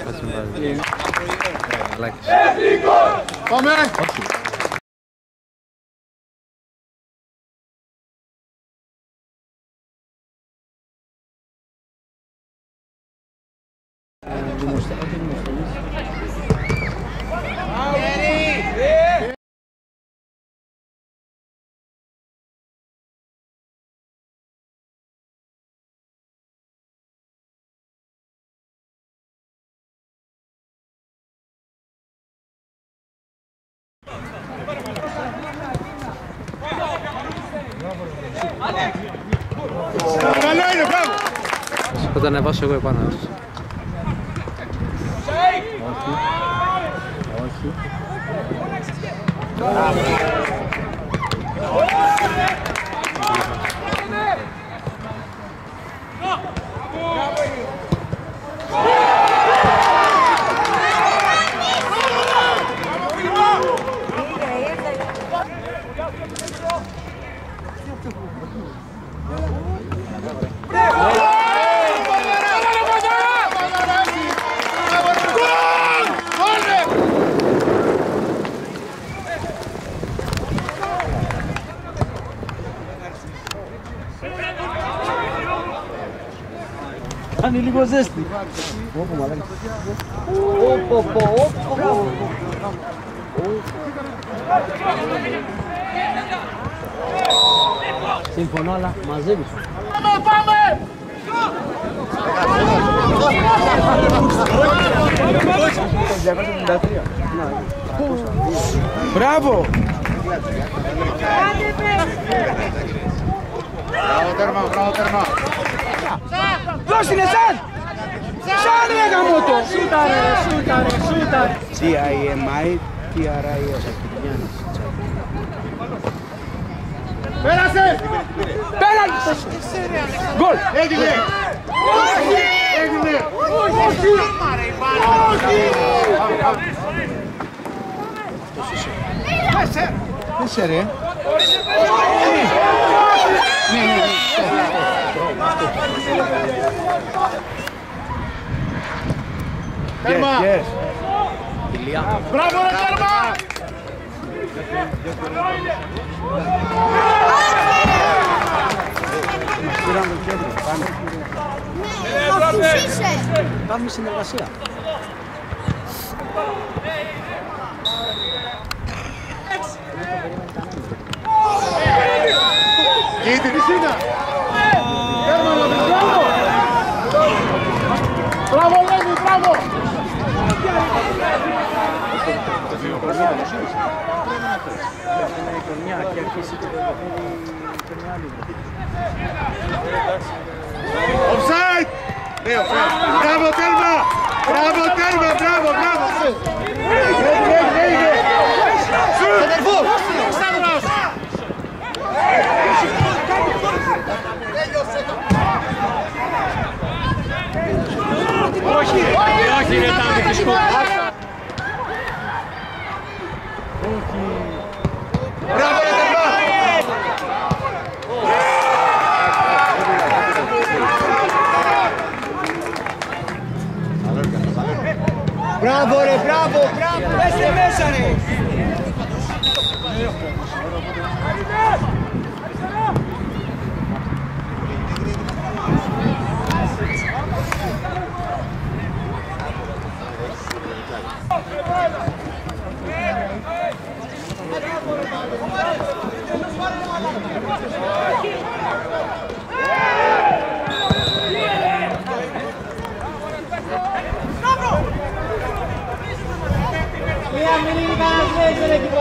Πάμε! Θα τα ανεβάσω εγώ επάνω. Όχι. Κάνει λίγο ζέστη. Όπο μαλάκα. Όπο. Συμφωνώ, αλλά μαζεύεις. Πάμε! Μπράβο! Μπράβο τέρμα! Ποιος είναι σαν! Σαν ρε γαμώτο! Σούταρε! CIMI, TRIS. Πέρασε! Πέρασε! Γκολ! Έγινε! Πέσε ρε! Τέρμα! Μπράβο ρε τέρμα! Πάμε συνεργασία. Κοίτη τι είναι! Τέρμα να βρεις, μπράβο! Μπράβο Λέμι, μπράβο! Offside! Μπράβο τέρμα! Μπράβο τέρμα! Μπράβο! Σεντερφού! Σταύρος! Όχι ρε Τάμι, τη σκοπά! Μπράβο ρε τέρμα! Μπράβο ρε, μπράβο! Πέστε μέσα ρε! Μια μηνύμα να σβέσει